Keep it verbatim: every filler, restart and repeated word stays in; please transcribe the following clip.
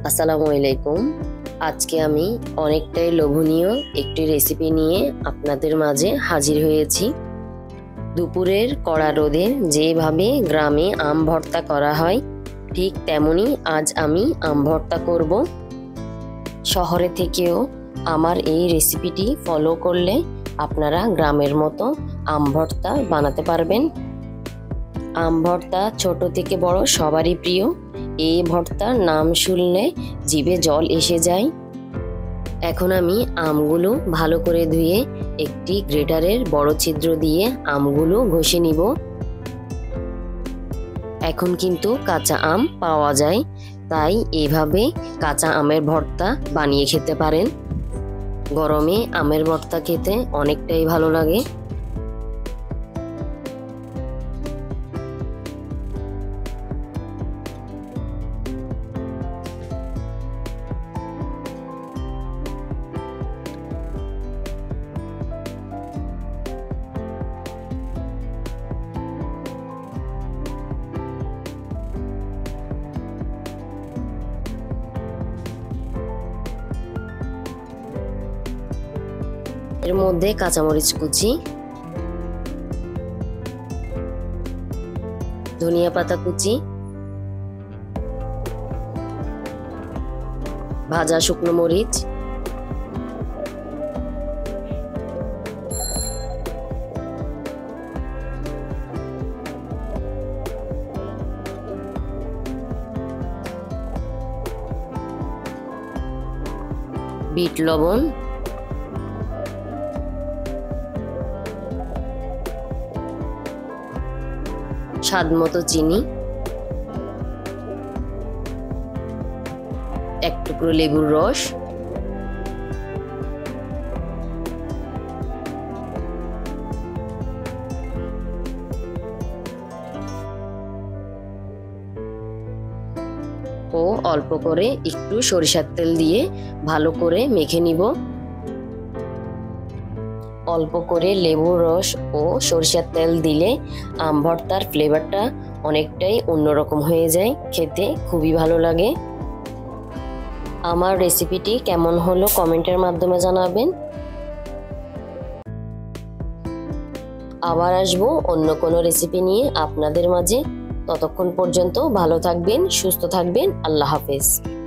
আসসালামু আলাইকুম। আজকে আমি অনেকটাই লোভনীয় একটি রেসিপি নিয়ে আপনাদের মাঝে হাজির হয়েছি। দুপুরের কড়া রোদে যেভাবে গ্রামে আম ভর্তা করা হয়, ঠিক তেমনি আজ আমি আম ভর্তা করব। শহরে থেকেও আমার এই রেসিপিটি ফলো করলে আপনারা গ্রামের মতো আম ভর্তা বানাতে পারবেন। আম ভর্তা ছোট থেকে বড় সবারই প্রিয়। এই ভর্তার নাম শুনলে জিভে জল এসে যায়। এখন আমি আমগুলো ভালো করে ধুয়ে একটি গ্রেটারের বড় ছিদ্র দিয়ে আমগুলো ঘষে নিব। এখন কিন্তু কাঁচা আম পাওয়া যায়, তাই এইভাবে কাঁচা আমের ভর্তা বানিয়ে খেতে পারেন। গরমে আমের ভর্তা খেতে অনেকটাই ভালো লাগে। এর মধ্যে কাঁচামরিচ কুচি, ধনিয়া পাতা কুচি, ভাজা শুকনো মরিচ, বিট লবণ, স্বাদ মতো চিনি, এক টুকরো লেবুর রস, ও অল্প করে একটু সরিষার তেল দিয়ে ভালো করে মেখে নিব। অল্প করে লেবুর রস ও সরিষার তেল দিলে আম ভর্তার ফ্লেভারটা অনেকটাই অন্যরকম হয়ে যায়, খেতে খুবই ভালো লাগে। আমার রেসিপিটি কেমন হলো কমেন্টের মাধ্যমে জানাবেন। আবার আসবো অন্য কোনো রেসিপি নিয়ে আপনাদের মাঝে। ততক্ষণ পর্যন্ত ভালো থাকবেন, সুস্থ থাকবেন। আল্লাহ হাফেজ।